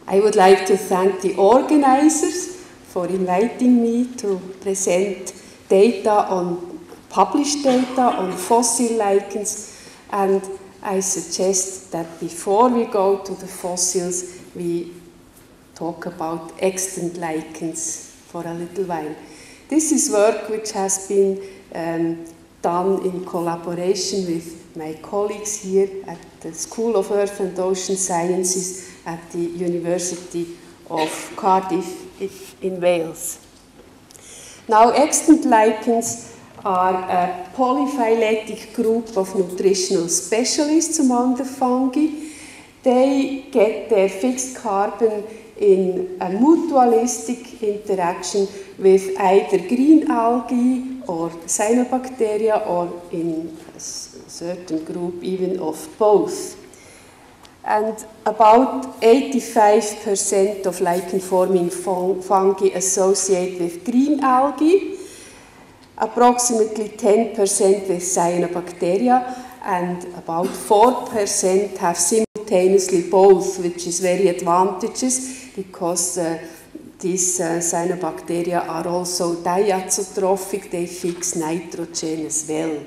I would like to thank the organizers for inviting me to present data on published data on fossil lichens, and I suggest that before we go to the fossils, we talk about extant lichens for a little while. This is work which has been done in collaboration with my colleagues here at the School of Earth and Ocean Sciences at the University of Cardiff in Wales. Now, extant lichens are a polyphyletic group of nutritional specialists among the fungi. They get their fixed carbon in a mutualistic interaction with either green algae or cyanobacteria, or in a certain group even of both. And about 85% of lichen-forming fungi associate with green algae, approximately 10% with cyanobacteria, and about 4% have simultaneously both, which is very advantageous because these cyanobacteria are also diazotrophic, they fix nitrogen as well.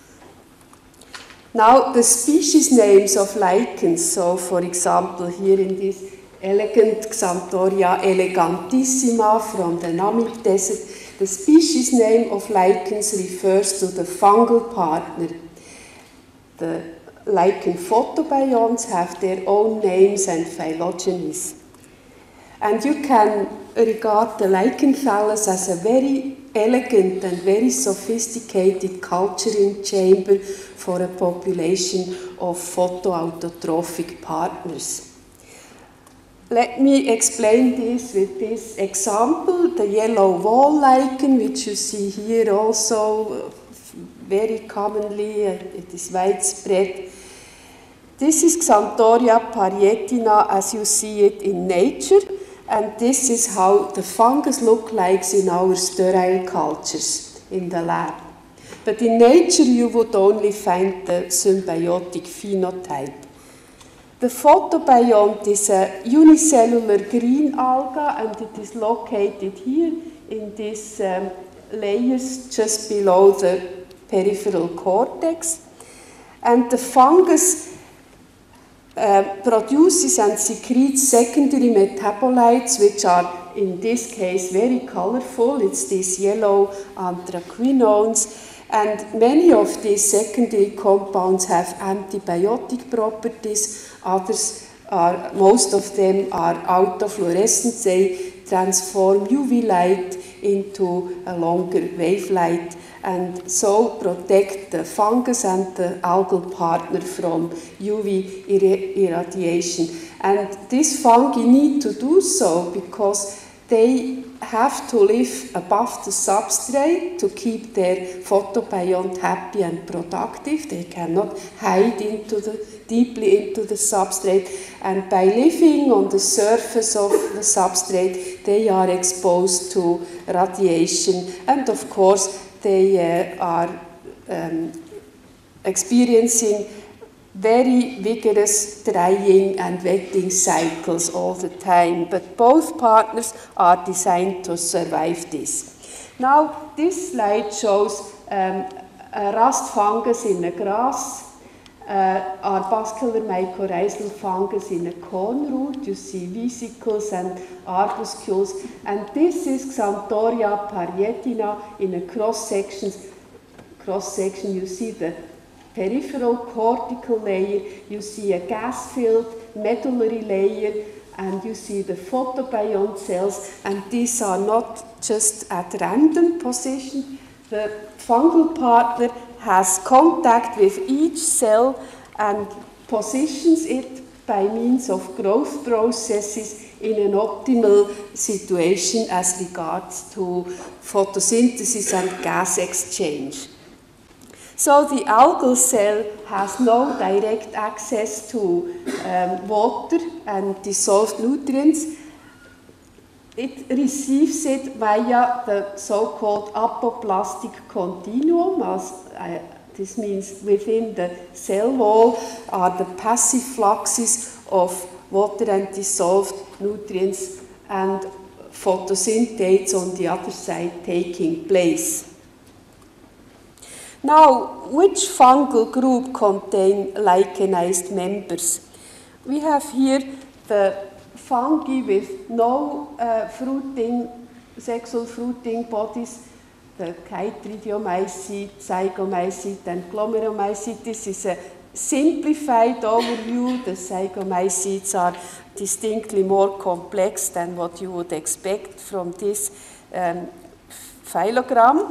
Now, the species names of lichens, so for example, here in this elegant Xanthoria elegantissima from the Namib Desert, the species name of lichens refers to the fungal partner. The lichen photobionts have their own names and phylogenies. And you can regard the lichen phallus as a very elegant and very sophisticated culturing chamber for a population of photoautotrophic partners. Let me explain this with this example, the yellow wall lichen, which you see here also very commonly, it is widespread. This is Xanthoria parietina as you see it in nature, and this is how the fungus looks like in our sterile cultures in the lab. But in nature you would only find the symbiotic phenotype. The photobiont is a unicellular green alga, and it is located here in these layers just below the peripheral cortex. And the fungus produces and secretes secondary metabolites, which are in this case very colorful. It's these yellow anthraquinones. And many of these secondary compounds have antibiotic properties. Others are, most of them are autofluorescent. They transform UV light into a longer wavelight and so protect the fungus and the algal partner from UV irradiation. And these fungi need to do so because they have to live above the substrate to keep their photobiont happy and productive. They cannot hide deeply into the substrate, and by living on the surface of the substrate, they are exposed to radiation, and of course they are experiencing very vigorous drying and wetting cycles all the time, but both partners are designed to survive this. Now, this slide shows a rust fungus in a grass, arbuscular mycorrhizal fungus in a cone root. You see vesicles and arbuscules, and this is Xanthoria parietina in a cross-section. You see the peripheral cortical layer, you see a gas-filled medullary layer, and you see the photobiont cells, and these are not just at random position. The fungal partner has contact with each cell and positions it by means of growth processes in an optimal situation as regards to photosynthesis and gas exchange. So the algal cell has no direct access to water and dissolved nutrients. It receives it via the so-called apoplastic continuum. This means within the cell wall are the passive fluxes of water and dissolved nutrients and photosynthase on the other side taking place. Now, which fungal group contain lichenized members? We have here the fungi with no sexual fruiting bodies, the chytridiomycete, zygomycete, and glomeromycete. This is a simplified overview. The zygomycetes are distinctly more complex than what you would expect from this phylogram.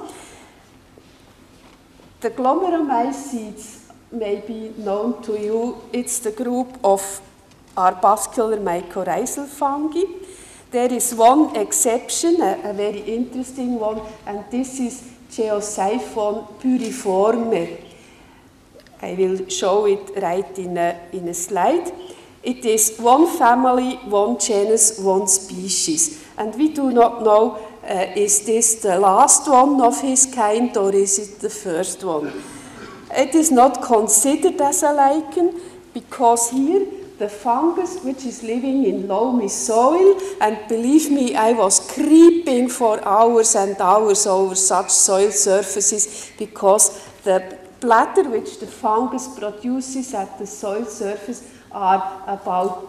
The glomeromycetes may be known to you. It's the group of arbuscular mycorrhizal fungi. There is one exception, a very interesting one, and this is Geosiphon pyriforme. I will show it right in a slide. It is one family, one genus, one species. And we do not know, is this the last one of his kind or is it the first one? It is not considered as a lichen because here the fungus which is living in loamy soil, and believe me, I was creeping for hours and hours over such soil surfaces because the bladder which the fungus produces at the soil surface are about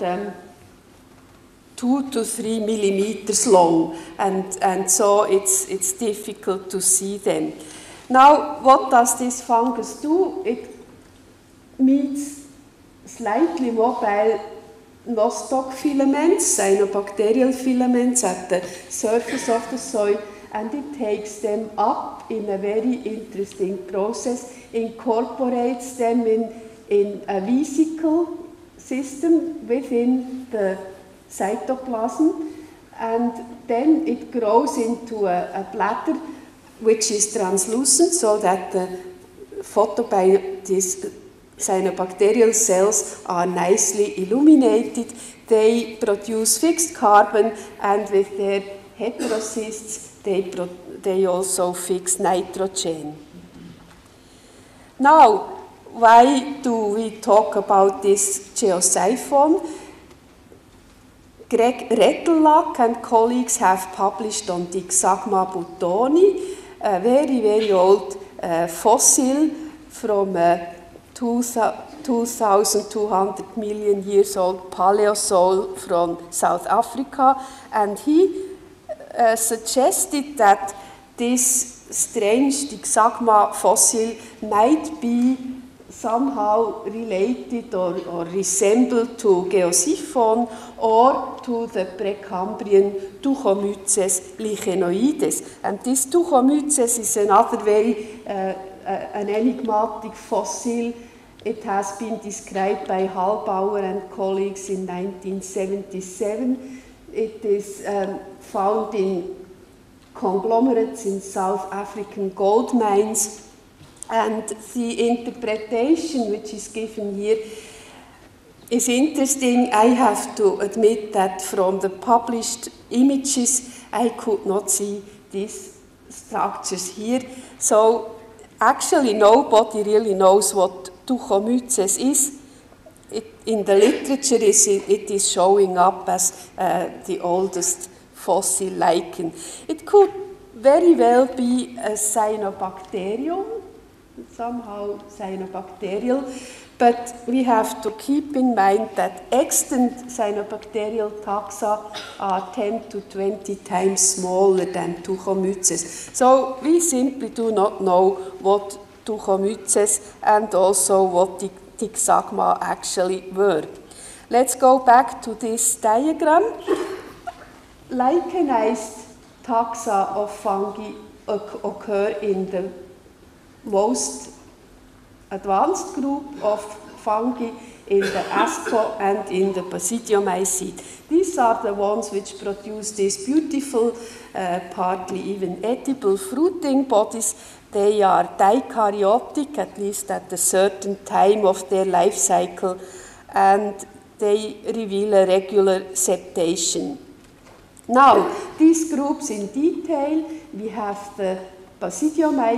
2 to 3 millimeters long, and so it's difficult to see them. Now, what does this fungus do? It meets slightly mobile nostoc filaments, cyanobacterial filaments at the surface of the soil, and it takes them up in a very interesting process, incorporates them in a vesicle system within the cytoplasm, and then it grows into a bladder which is translucent so that the these cyanobacterial cells are nicely illuminated. They produce fixed carbon, and with their heterocysts they also fix nitrogen. Now, why do we talk about this Geosiphon? Greg Rettelach and colleagues have published on Dixagma buttoni, a very, very old fossil from 2,200 million years old Paleozool from South Africa, and he suggested that this strange Dixagma fossil might be somehow related or resemble to Geosiphon or to the Precambrian Tuchomyces lichenoides. And this Tuchomyces is another very an enigmatic fossil. It has been described by Hallbauer and colleagues in 1977. It is found in conglomerates in South African gold mines. And the interpretation which is given here is interesting. I have to admit that from the published images, I could not see these structures here. So actually nobody really knows what Tuchomyces is. In the literature, it is showing up as the oldest fossil lichen. It could very well be a cyanobacterium, somehow cyanobacterial, but we have to keep in mind that extant cyanobacterial taxa are 10 to 20 times smaller than Tuchomyces. So we simply do not know what Tuchomyces and also what the Dixagma actually were. Let's go back to this diagram. Lichenized taxa of fungi occur in the most advanced group of fungi, in the Asco and in the Basidiomycete. These are the ones which produce these beautiful, partly even edible fruiting bodies. They are dikaryotic, at least at a certain time of their life cycle, and they reveal a regular septation. Now, these groups in detail, we have the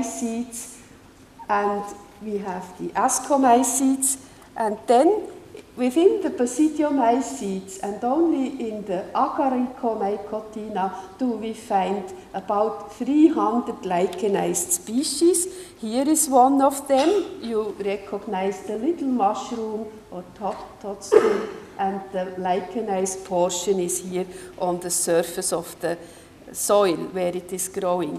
Basidiomycetes, and we have the Ascomycetes, and then within the basidiomycetes and only in the Agaricomycotina do we find about 300 lichenized species. Here is one of them. You recognize the little mushroom or toadstool, and the lichenized portion is here on the surface of the soil where it is growing.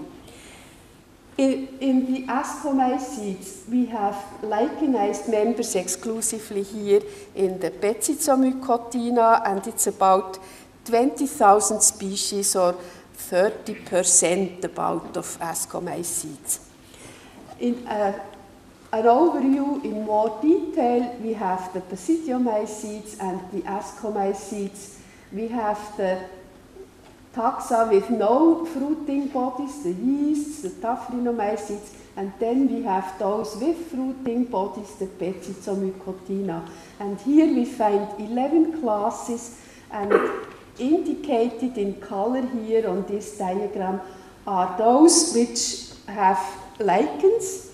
In the ascomycetes, we have lichenized members exclusively here in the Pezizomycotina, and it's about 20,000 species, or 30% about of ascomycetes. In an overview in more detail, we have the basidiomycetes and the ascomycetes. We have the taxa with no fruiting bodies, the yeasts, the taphrinomycetes, and then we have those with fruiting bodies, the Pezizomycotina. And here we find 11 classes, and indicated in color here on this diagram are those which have lichens.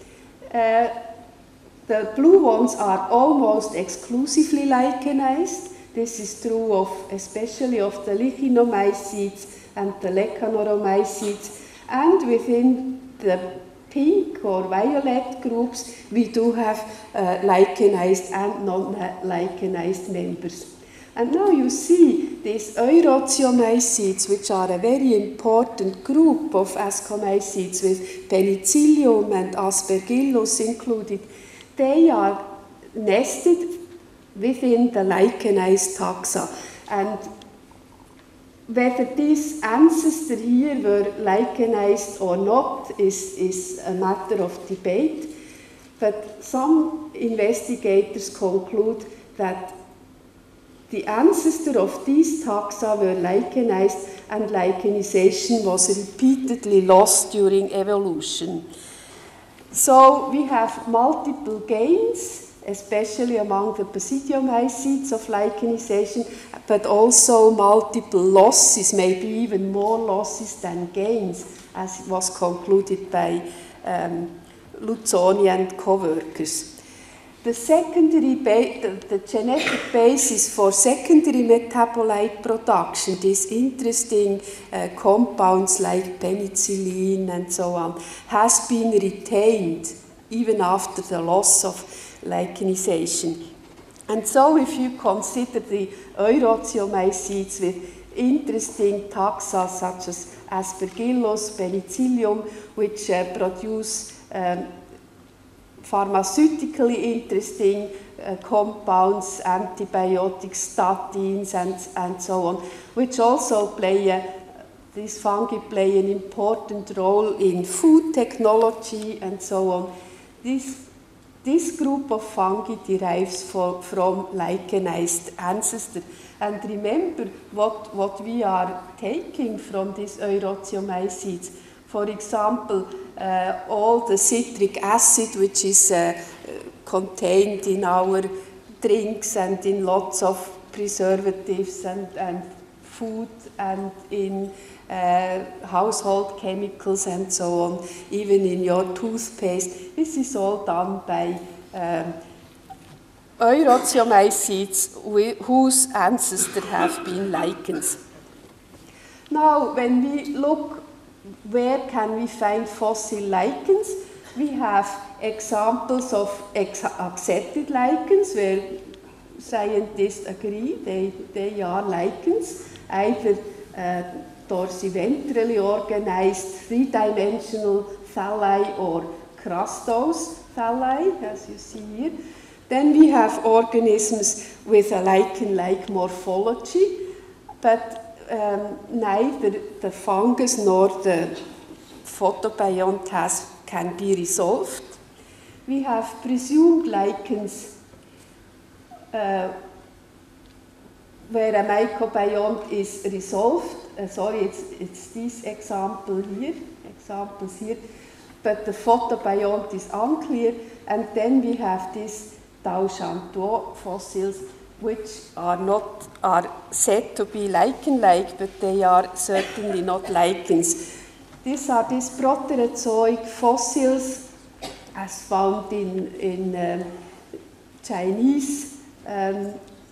The blue ones are almost exclusively lichenized. This is true of especially of the lichenomycetes and the lecanoromycetes. And within the pink or violet groups, we do have lichenized and non-lichenized members. And now you see these Eurociomycetes, which are a very important group of ascomycetes with Penicillium and Aspergillus included. They are nested within the lichenized taxa. And whether this ancestor here were lichenized or not is a matter of debate. But some investigators conclude that the ancestor of these taxa were lichenized, and lichenization was repeatedly lost during evolution. So we have multiple gains, especially among the basidiomycetes of lichenization, but also multiple losses, maybe even more losses than gains, as was concluded by Luzzoni and co-workers. The genetic basis for secondary metabolite production, these interesting compounds like penicillin and so on, has been retained even after the loss of lichenization. And so if you consider the Eurociomycetes with interesting taxa such as Aspergillus, Penicillium, which produce pharmaceutically interesting compounds, antibiotics, statins, and so on, which also these fungi play an important role in food technology and so on. This group of fungi derives from lichenized ancestor. And remember what we are taking from these Eurociomycetes. For example, all the citric acid, which is contained in our drinks and in lots of preservatives and food and in household chemicals and so on, even in your toothpaste. This is all done by Eurociomycetes whose ancestors have been lichens. Now, when we look where can we find fossil lichens, we have examples of accepted lichens where scientists agree they are lichens, either dorsiventrally organized three-dimensional thalli or crustose thalli, as you see here. Then we have organisms with a lichen-like morphology, but neither the fungus nor the photobiont can be resolved. We have presumed lichens where a microbiont is resolved. It's this examples here, but the photobiont is unclear. And then we have these Tauchantois fossils, which are said to be lichen-like, but they are certainly not lichens. These are these proterozoic fossils, as found in Chinese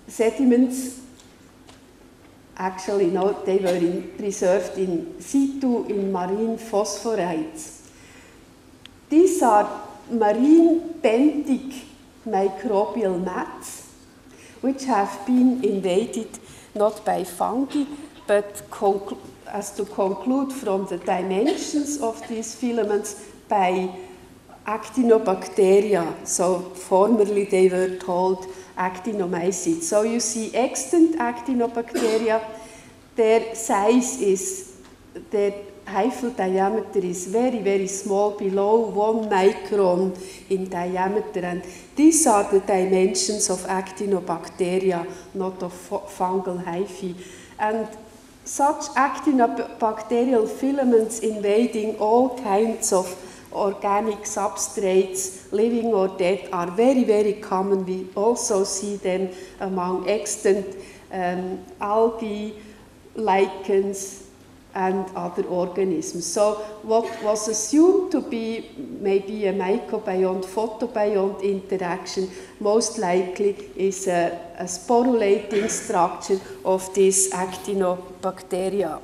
sediments, actually no, they were preserved in situ in marine phosphorites. These are marine benthic microbial mats, which have been invaded not by fungi, but as to conclude from the dimensions of these filaments, by actinobacteria. So formerly they were called actinomycetes. So you see extant actinobacteria, their size is, their hyphal diameter is very, very small, below 1 micron in diameter. And these are the dimensions of actinobacteria, not of fungal hyphae. And such actinobacterial filaments invading all kinds of organic substrates, living or dead, are very, very common. We also see them among extant algae, lichens, and other organisms. So what was assumed to be maybe a mycobiont-photobiont interaction most likely is a sporulating structure of these actinobacteria.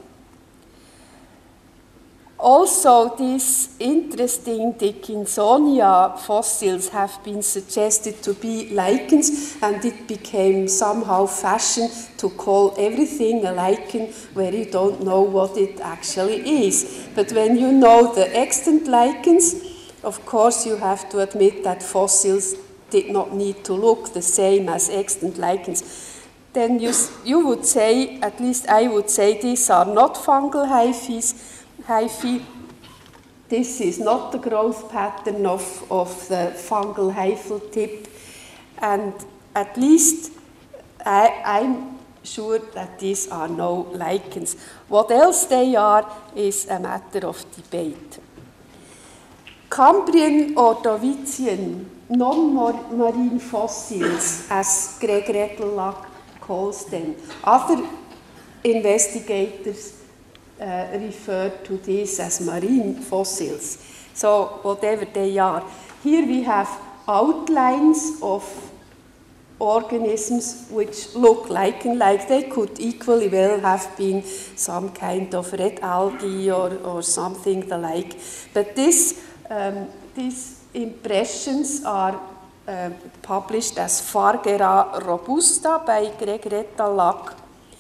Also, these interesting Dickinsonia fossils have been suggested to be lichens, and it became somehow fashion to call everything a lichen where you don't know what it actually is. But when you know the extant lichens, of course you have to admit that fossils did not need to look the same as extant lichens. Then you would say, at least I would say, these are not fungal hyphae. This is not the growth pattern of the fungal hyphal tip, and at least I'm sure that these are no lichens. What else they are is a matter of debate. Cambrian Ordovician non-marine fossils, as Greg Rettelach calls them. Other investigators refer to these as marine fossils. So whatever they are. Here we have outlines of organisms which look lichen-like. They could equally well have been some kind of red algae or something the like. But these impressions are published as Fargera robusta by Greg Rettelach.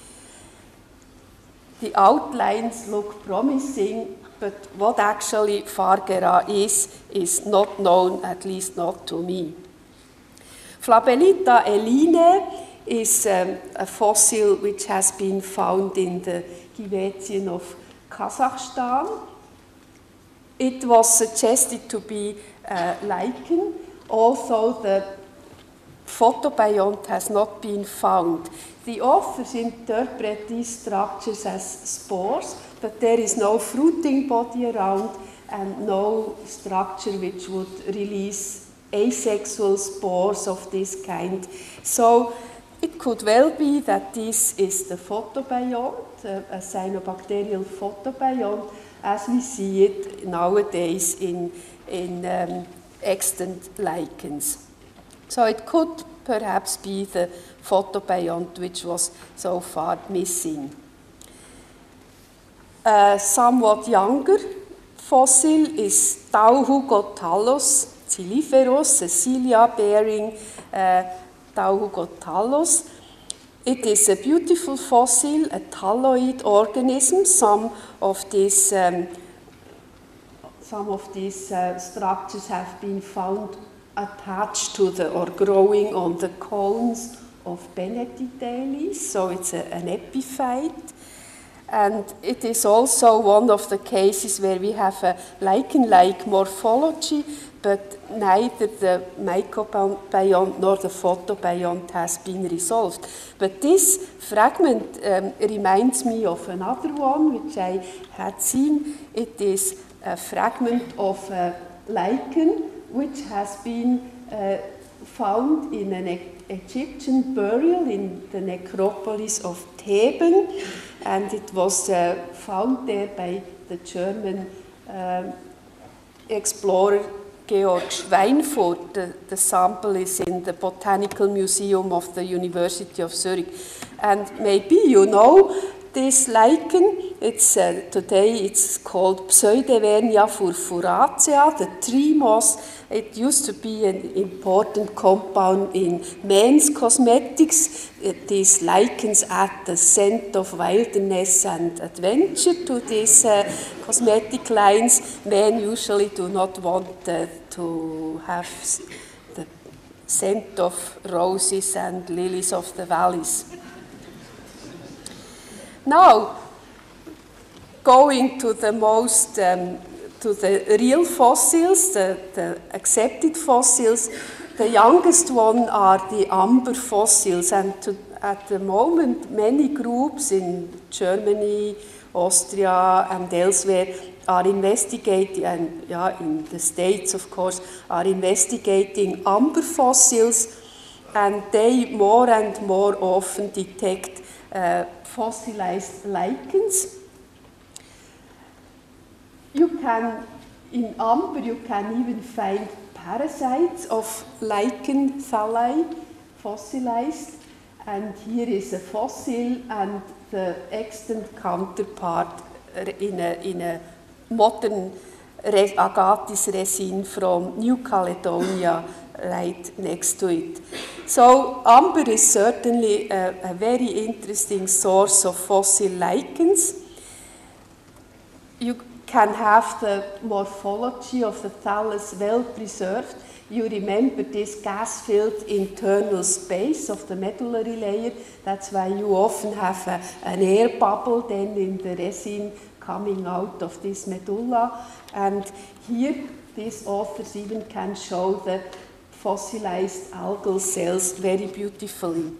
The outlines look promising, but what actually Fargera is not known, at least not to me. Flabellita eline is a fossil which has been found in the Givetien of Kazakhstan. It was suggested to be lichen, although the photobiont has not been found. The authors interpret these structures as spores, but there is no fruiting body around and no structure which would release asexual spores of this kind. So it could well be that this is the photobiont, a cyanobacterial photobiont, as we see it nowadays in extant lichens. So it could perhaps be the photobiont which was so far missing. A somewhat younger fossil is Tauhugotallus ciliferus, a cilia-bearing Tauhugotallus. It is a beautiful fossil, a thalloid organism. Some of these structures have been found attached to or growing on the cones of Benetitales, so it's an epiphyte. And it is also one of the cases where we have a lichen-like morphology, but neither the mycobiont nor the photobiont has been resolved. But this fragment reminds me of another one which I had seen. It is a fragment of a lichen which has been found in an Egyptian burial in the necropolis of Theben, and it was found there by the German explorer Georg Schweinfurt. The sample is in the Botanical Museum of the University of Zurich. And maybe you know this lichen. It's, today it's called Pseudevernia furfuracea, the tree moss. It used to be an important compound in men's cosmetics. These lichens add the scent of wilderness and adventure to these cosmetic lines. Men usually do not want to have the scent of roses and lilies of the valleys. Now, going to the most, to the real fossils, the accepted fossils, the youngest one are the amber fossils, and at the moment many groups in Germany, Austria and elsewhere are investigating, and in the States of course, are investigating amber fossils, and they more and more often detect fossilized lichens. You can, in amber, you can even find parasites of lichen thalli, fossilized, and here is a fossil and the extant counterpart in a modern agathis resin from New Caledonia right next to it. So amber is certainly a very interesting source of fossil lichens. You can have the morphology of the thallus well preserved. You remember this gas-filled internal space of the medullary layer. That's why you often have an air bubble then in the resin coming out of this medulla. And here, these authors even can show the fossilized algal cells very beautifully.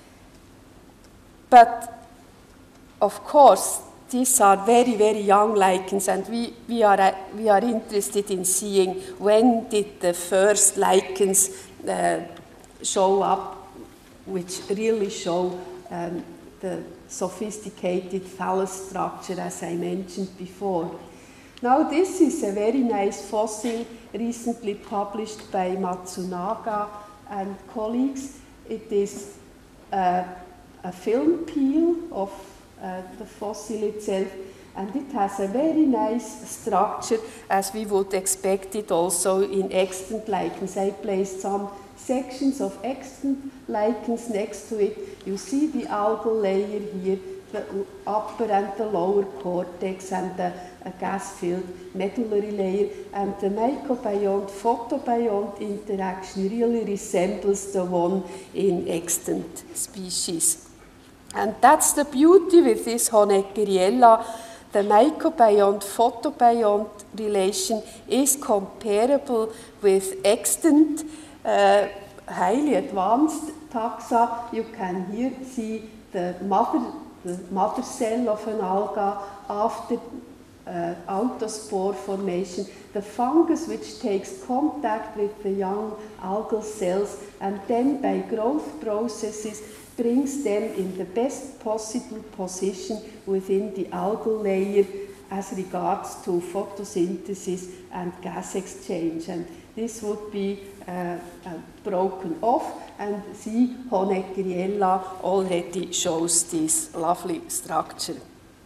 But, of course, these are very, very young lichens, and we are interested in seeing when did the first lichens show up, which really show the sophisticated thallus structure, as I mentioned before. Now, this is a very nice fossil recently published by Matsunaga and colleagues. It is a film peel of the fossil itself, and it has a very nice structure, as we would expect it also in extant lichens. I placed some sections of extant lichens next to it. You see the algal layer here, the upper and the lower cortex, and a gas-filled medullary layer, and the mycobiont-photobiont interaction really resembles the one in extant species. And that's the beauty with this Honeggeriella. The mycobiont-photobiont relation is comparable with extant, highly advanced taxa. You can here see the mother cell of an alga after autospore formation, the fungus which takes contact with the young algal cells and then by growth processes brings them in the best possible position within the algal layer as regards to photosynthesis and gas exchange. And this would be broken off, and see, Honeggeriella already shows this lovely structure.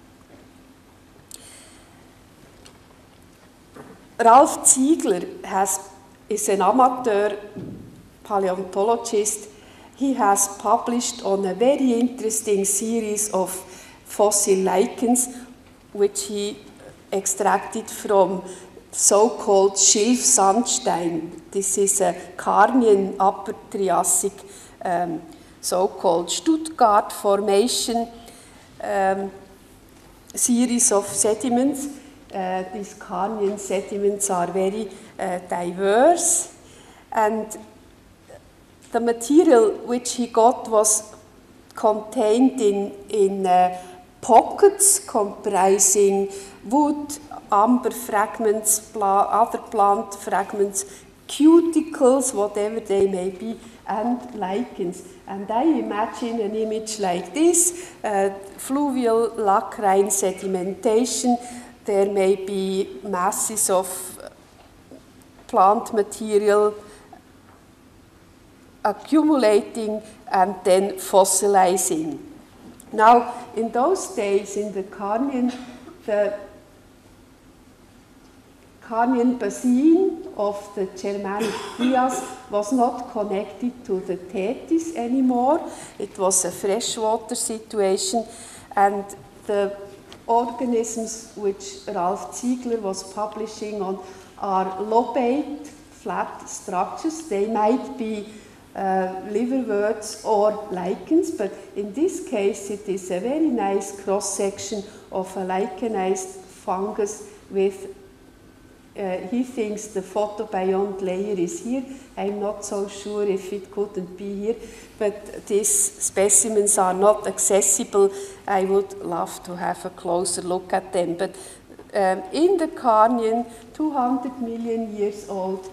Ralph Ziegler is an amateur paleontologist. He has published on a very interesting series of fossil lichens, which he extracted from so-called Schilf-Sandstein. This is a Carnian Upper Triassic so-called Stuttgart Formation series of sediments. These Carnian sediments are very diverse, and the material which he got was contained in pockets comprising wood, amber fragments, other plant fragments, cuticles, whatever they may be, and lichens. And I imagine an image like this, fluvial lacrine sedimentation. There may be masses of plant material accumulating and then fossilizing. Now, in those days, in the Carnian basin of the Germanic Trias was not connected to the Tethys anymore. It was a freshwater situation, and the organisms which Ralph Ziegler was publishing on are lobate, flat structures. They might be liverworts or lichens, but in this case it is a very nice cross-section of a lichenized fungus with, he thinks the photobiont layer is here. I'm not so sure if it couldn't be here, but these specimens are not accessible. I would love to have a closer look at them, but in the Carnian, 200 million years old,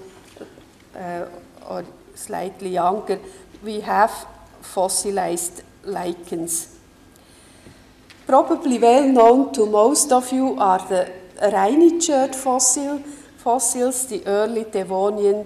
or slightly younger, we have fossilized lichens. Probably well known to most of you are the Rhinichert fossils, the early Devonian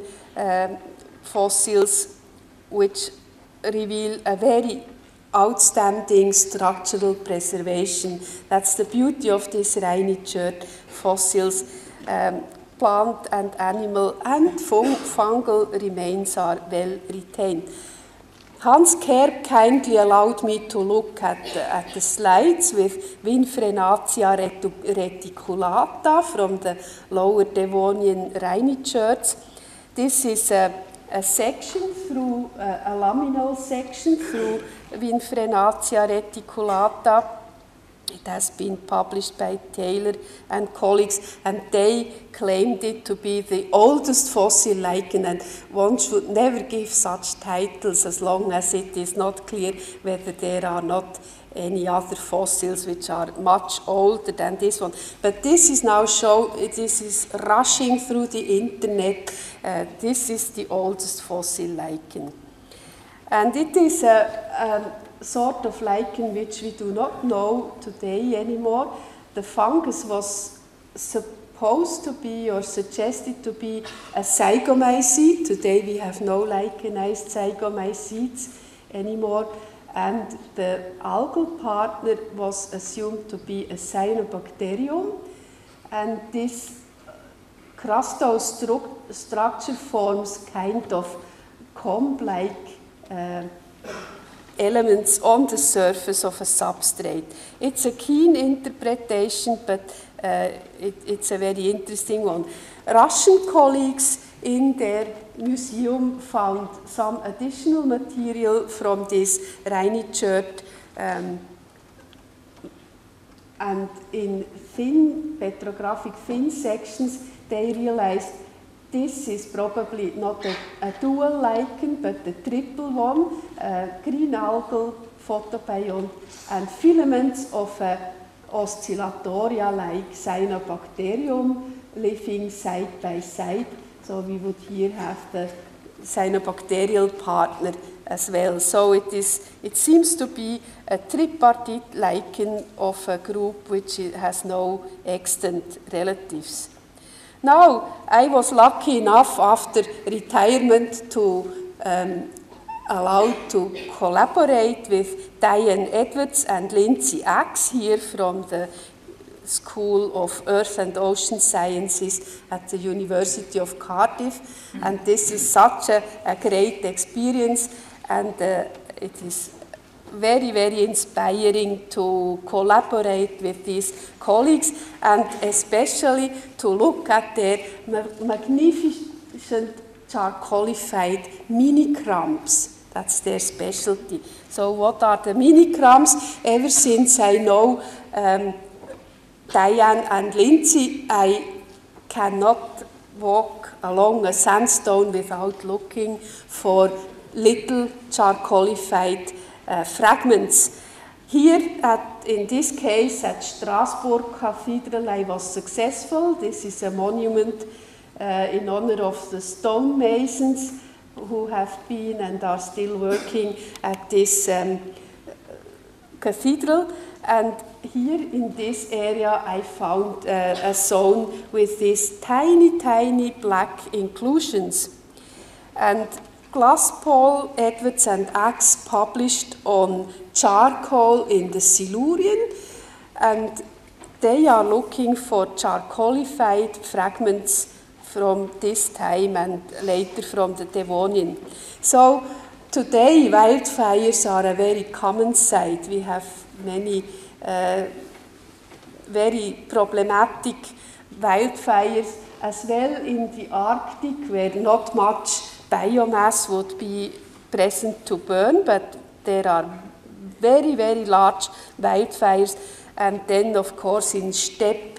fossils, which reveal a very outstanding structural preservation. That's the beauty of these Rhinichert fossils. Plant and animal and fungal remains are well retained. Hans Kerr kindly allowed me to look at the slides with Winfrenatia reticulata from the lower Devonian Rhinicherts. This is a section through, a laminal section through Winfrenatia reticulata. It has been published by Taylor and colleagues, and they claimed it to be the oldest fossil lichen, and one should never give such titles as long as it is not clear whether there are not any other fossils which are much older than this one. But this is now this is rushing through the internet. This is the oldest fossil lichen. And it is a sort of lichen which we do not know today anymore. The fungus was supposed to be or suggested to be a zygomycete. Today we have no lichenized zygomycetes anymore. And the algal partner was assumed to be a cyanobacterium. And this crustose structure forms kind of comb-like elements on the surface of a substrate. It's a keen interpretation, but it's a very interesting one. Russian colleagues in their museum found some additional material from this Rhinichert, and in thin, petrographic thin sections, they realized this is probably not a dual lichen, but a triple one, green algal, photobiont, and filaments of a oscillatoria-like cyanobacterium living side by side. So we would here have the cyanobacterial partner as well. So it seems to be a tripartite lichen of a group which has no extant relatives. Now, I was lucky enough after retirement to allowed to collaborate with Dianne Edwards and Lindsey here from the School of Earth and Ocean Sciences at the University of Cardiff. And this is such a great experience, and it is very, very inspiring to collaborate with these colleagues, and especially to look at their magnificent charcoalified mini-crumbs. That's their specialty. So what are the mini-crumbs? Ever since I know Dianne and Lindsey, I cannot walk along a sandstone without looking for little charcoalified fragments. Here, in this case, at Strasbourg Cathedral, I was successful. This is a monument in honor of the stonemasons who have been and are still working at this cathedral. And here in this area I found a zone with these tiny, tiny black inclusions. And Glasspool, Edwards and Axe published on charcoal in the Silurian, and they are looking for charcoalified fragments from this time and later from the Devonian. So today wildfires are a very common sight. We have many very problematic wildfires as well in the Arctic, where not much biomass would be present to burn, but there are very, very large wildfires. And then, of course, in steppe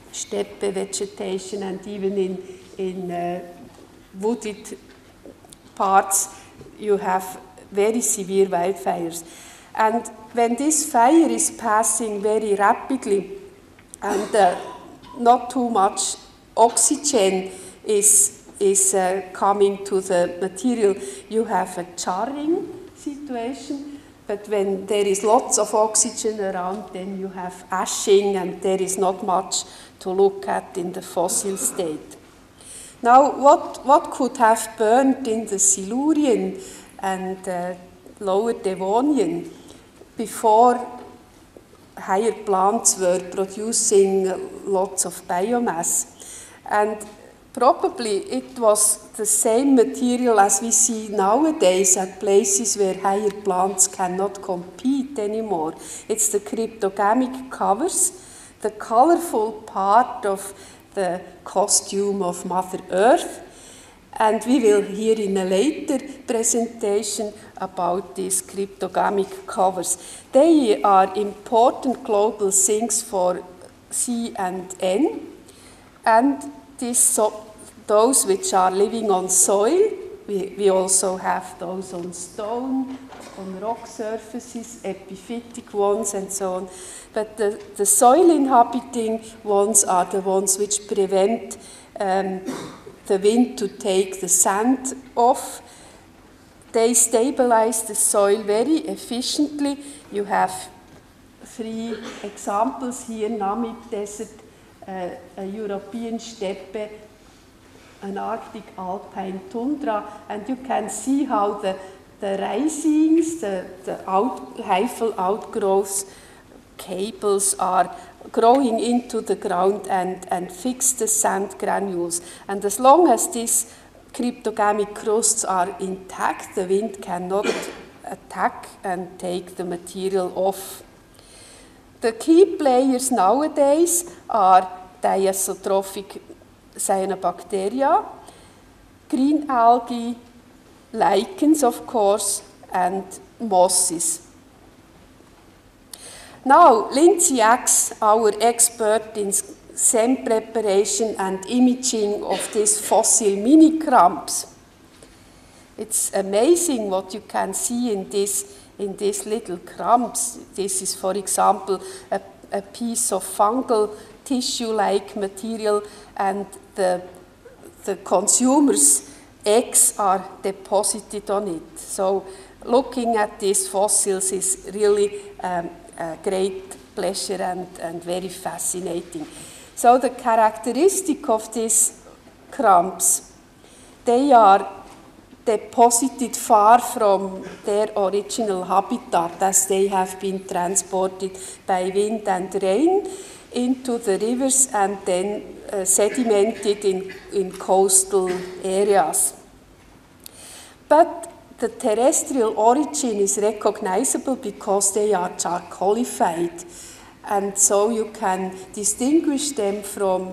vegetation and even in wooded parts, you have very severe wildfires. And when this fire is passing very rapidly and not too much oxygen is coming to the material, you have a charring situation. But when there is lots of oxygen around, then you have ashing, and there is not much to look at in the fossil state. Now, what could have burned in the Silurian and lower Devonian before higher plants were producing lots of biomass? And probably it was the same material as we see nowadays at places where higher plants cannot compete anymore. It's the cryptogamic covers, the colorful part of the costume of Mother Earth. And we will hear in a later presentation about these cryptogamic covers. They are important global sinks for C and N, and those which are living on soil. We also have those on stone, on rock surfaces, epiphytic ones, and so on. But the soil-inhabiting ones are the ones which prevent the wind to take the sand off. They stabilize the soil very efficiently. You have 3 examples here: Namib Desert, a European steppe, an Arctic alpine tundra, and you can see how the risings, the hyphal outgrowths, cables are growing into the ground and fix the sand granules. And as long as these cryptogamic crusts are intact, the wind cannot attack and take the material off. The key players nowadays are diazotrophic cyanobacteria, green algae, lichens, of course, and mosses. Now, Lindsey Axe, our expert in SEM preparation and imaging of these fossil mini crumbs. It's amazing what you can see in these little crumbs. This is, for example, a piece of fungal tissue-like material, and the consumer's eggs are deposited on it. So looking at these fossils is really a great pleasure and very fascinating. So the characteristic of these crumbs, they are deposited far from their original habitat, as they have been transported by wind and rain into the rivers and then sedimented in coastal areas. But the terrestrial origin is recognizable because they are charcoalified, and so you can distinguish them from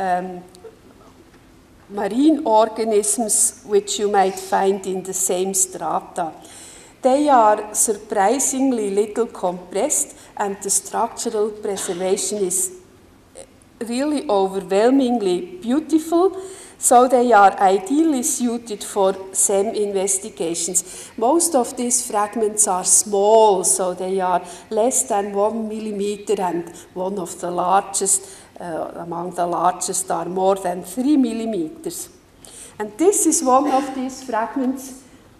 marine organisms which you might find in the same strata. They are surprisingly little compressed, and the structural preservation is really overwhelmingly beautiful, so they are ideally suited for SEM investigations. Most of these fragments are small, so they are less than 1 millimeter, and one of the largest, among the largest, are more than 3 millimeters. And this is one of these fragments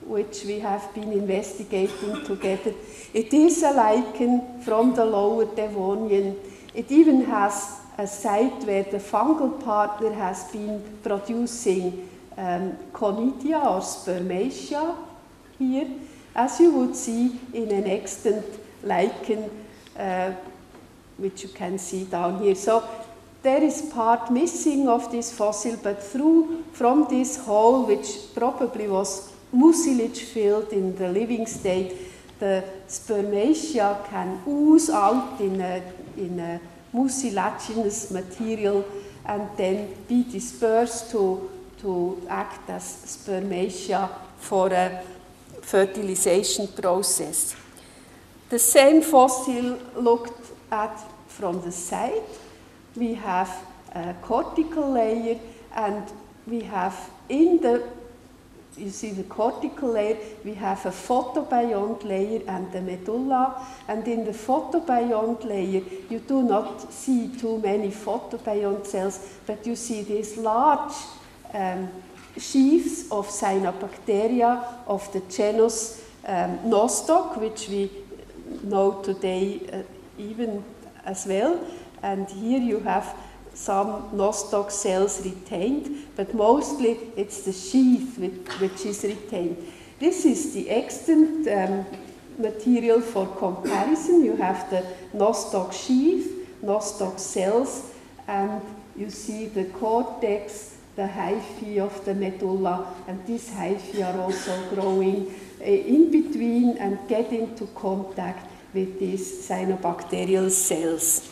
which we have been investigating together. It is a lichen from the lower Devonian. It even has a site where the fungal partner has been producing conidia or spermatia here, as you would see in an extant lichen, which you can see down here. So there is part missing of this fossil, but from this hole, which probably was mucilage filled in the living state, the spermatia can ooze out in a mucilaginous material and then be dispersed to act as spermatia for a fertilization process. The same fossil looked at from the side. We have a cortical layer, and we have you see the cortical layer, we have a photobiont layer and the medulla, and in the photobiont layer you do not see too many photobiont cells, but you see these large sheaths of cyanobacteria of the genus Nostoc, which we know today even as well. And here you have some Nostoc cells retained, but mostly it's the sheath which is retained. This is the extant material for comparison. You have the Nostoc sheath, Nostoc cells, and you see the cortex, the hyphae of the medulla, and these hyphae are also growing in between and get into contact with these cyanobacterial cells.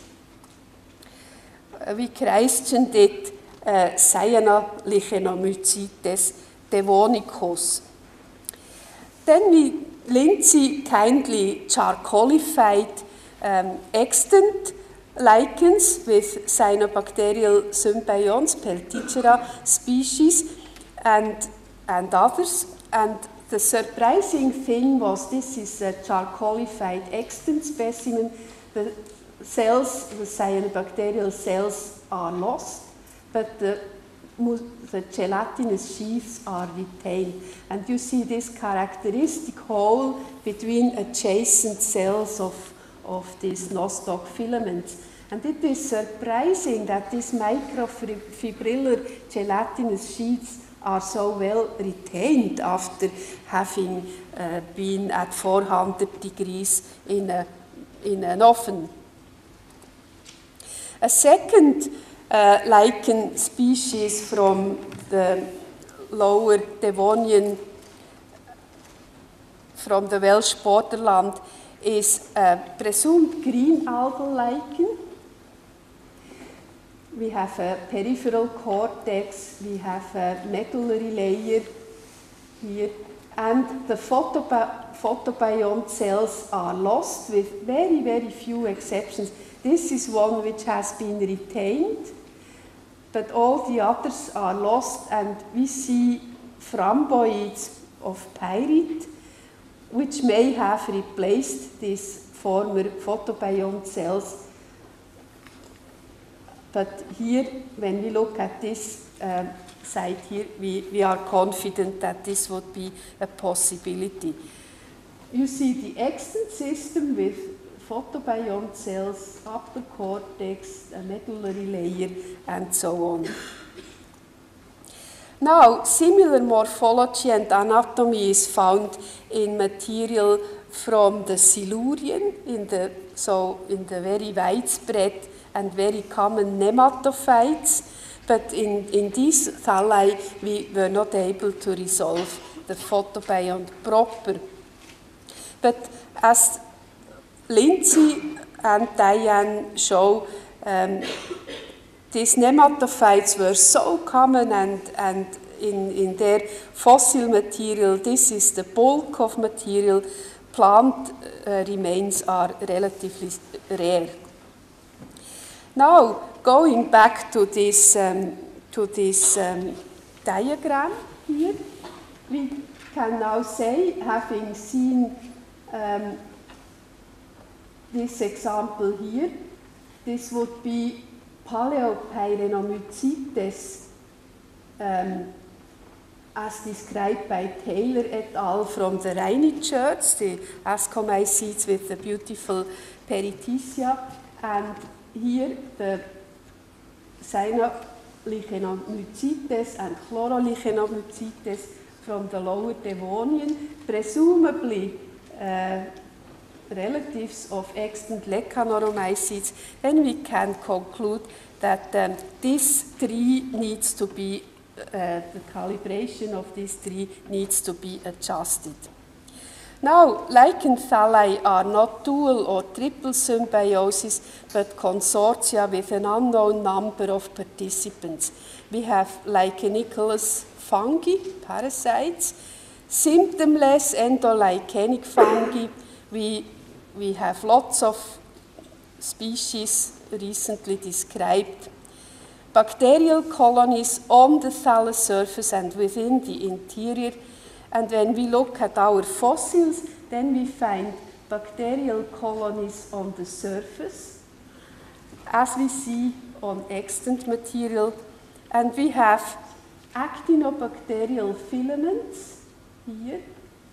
We christened it Cyanolichenomycetes devonicus. Then Lindsey kindly charcoalified extant lichens with cyanobacterial symbionts, Pelticera species, and others. And the surprising thing was this is a charcoalified extant specimen. The cells, the cyanobacterial cells are lost, but the gelatinous sheaths are retained. And you see this characteristic hole between adjacent cells of these Nostoc filaments. And it is surprising that these microfibrillar gelatinous sheaths are so well retained after having been at 400 degrees in an oven. A second lichen species from the lower Devonian, from the Welsh borderland, is a presumed green algal lichen. We have a peripheral cortex, we have a medullary layer here, and the photobiont cells are lost with very, very few exceptions. This is one which has been retained, but all the others are lost, and we see framboids of pyrite, which may have replaced these former photobiont cells. But here, when we look at this site here, we are confident that this would be a possibility. You see the extant system with photobiont cells, upper cortex, a medullary layer, and so on. Now, similar morphology and anatomy is found in material from the Silurian, in the very widespread and very common nematophytes, but in these thalli we were not able to resolve the photobiont proper. But as Lindsey and Dianne show, these nematophytes were so common, and in their fossil material, this is the bulk of material. Plant remains are relatively rare. Now, going back to this diagram here, we can now say, having seen this example here, this would Palaeopyrenomycetes as described by Taylor et al. From the Rhynie Church, the ascomycetes with the beautiful perithecia, and here the Cyanolichenomycetes and Chlorolichenomycetes from the Lower Devonian, presumably relatives of extant Lecanoromycetes, then we can conclude that this tree needs to be, the calibration of this tree needs to be adjusted. Now, lichen thalli are not dual or triple symbiosis, but consortia with an unknown number of participants. We have lichenicolous fungi, parasites, symptomless endolichenic fungi. We have lots of species recently described. Bacterial colonies on the thallus surface and within the interior. And when we look at our fossils, then we find bacterial colonies on the surface, as we see on extant material. And we have actinobacterial filaments here,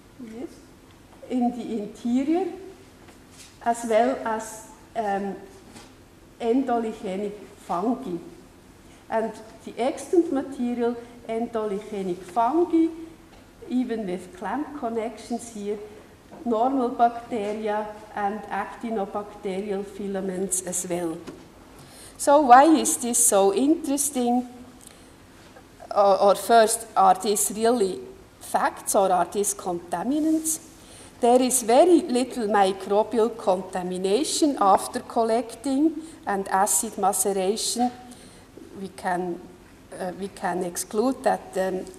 in the interior, as well as endolichenic fungi. And the extant material, endolichenic fungi, even with clamp connections here, normal bacteria and actinobacterial filaments as well. So why is this so interesting? Or first, are these really facts or are these contaminants? There is very little microbial contamination after collecting and acid maceration. We can exclude that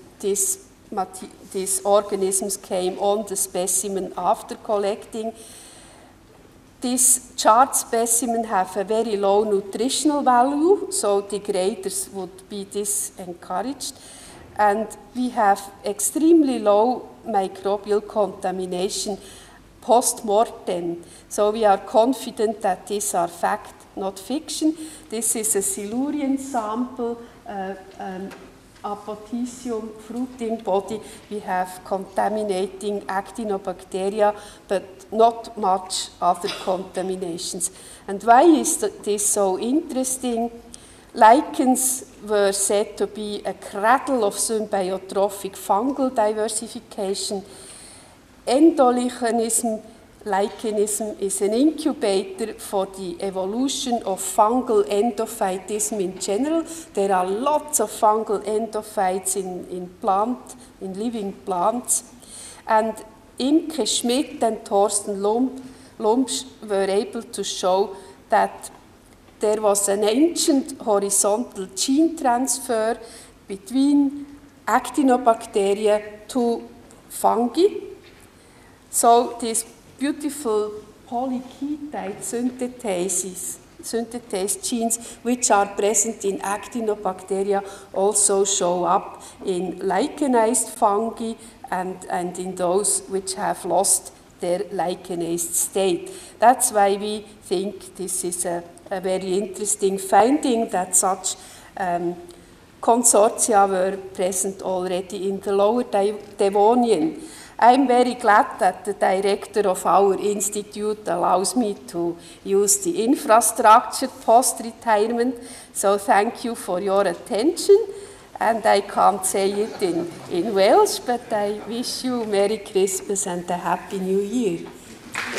these organisms came on the specimen after collecting. These charred specimens have a very low nutritional value, so degraders would be disencouraged. And we have extremely low microbial contamination post-mortem. So we are confident that these are fact, not fiction. This is a Silurian sample, Apothecium fruiting body. We have contaminating actinobacteria, but not much other contaminations. And why is this so interesting? Lichens were said to be a cradle of symbiotropic fungal diversification. Endolichenism, lichenism, is an incubator for the evolution of fungal endophytism in general. There are lots of fungal endophytes in living plants. And Imke Schmidt and Thorsten Lumpsch were able to show that there was an ancient horizontal gene transfer between actinobacteria to fungi. So these beautiful polyketide synthetase genes, which are present in actinobacteria, also show up in lichenized fungi and in those which have lost their lichenized state. That's why we think this is a very interesting finding that such consortia were present already in the Lower Devonian. I'm very glad that the director of our institute allows me to use the infrastructure post-retirement. So thank you for your attention. And I can't say it in Welsh, but I wish you Merry Christmas and a Happy New Year.